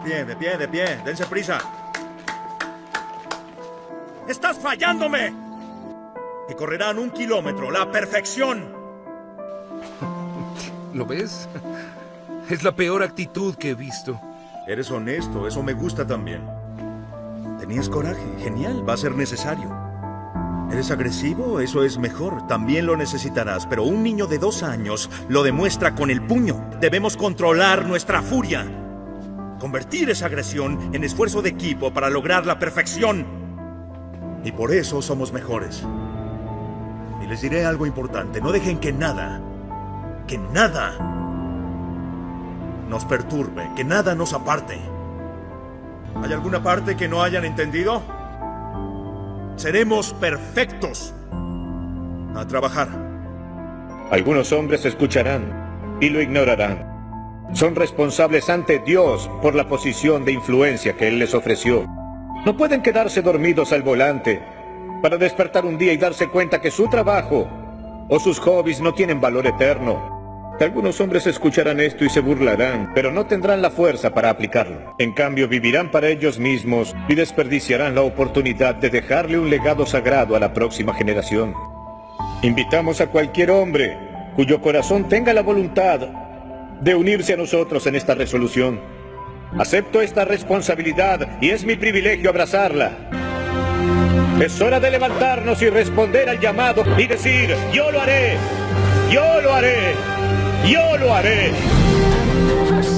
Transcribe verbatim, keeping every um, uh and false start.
pie, de pie, de pie. Dense prisa. ¡Estás fallándome! Y correrán un kilómetro, la perfección. ¿Lo ves? Es la peor actitud que he visto. Eres honesto, eso me gusta también. Tenías coraje, genial, va a ser necesario. ¿Eres agresivo? Eso es mejor, también lo necesitarás. Pero un niño de dos años lo demuestra con el puño. Debemos controlar nuestra furia. Convertir esa agresión en esfuerzo de equipo para lograr la perfección. Y por eso somos mejores. Y les diré algo importante, no dejen que nada, que nada nos perturbe, que nada nos aparte. ¿Hay alguna parte que no hayan entendido? Seremos perfectos. A trabajar. Algunos hombres escucharán y lo ignorarán. Son responsables ante Dios por la posición de influencia que Él les ofreció. No pueden quedarse dormidos al volante para despertar un día y darse cuenta que su trabajo o sus hobbies no tienen valor eterno. Algunos hombres escucharán esto y se burlarán, pero no tendrán la fuerza para aplicarlo. En cambio, vivirán para ellos mismos y desperdiciarán la oportunidad de dejarle un legado sagrado a la próxima generación. Invitamos a cualquier hombre cuyo corazón tenga la voluntad de unirse a nosotros en esta resolución. Acepto esta responsabilidad y es mi privilegio abrazarla. Es hora de levantarnos y responder al llamado y decir: yo lo haré, yo lo haré, yo lo haré.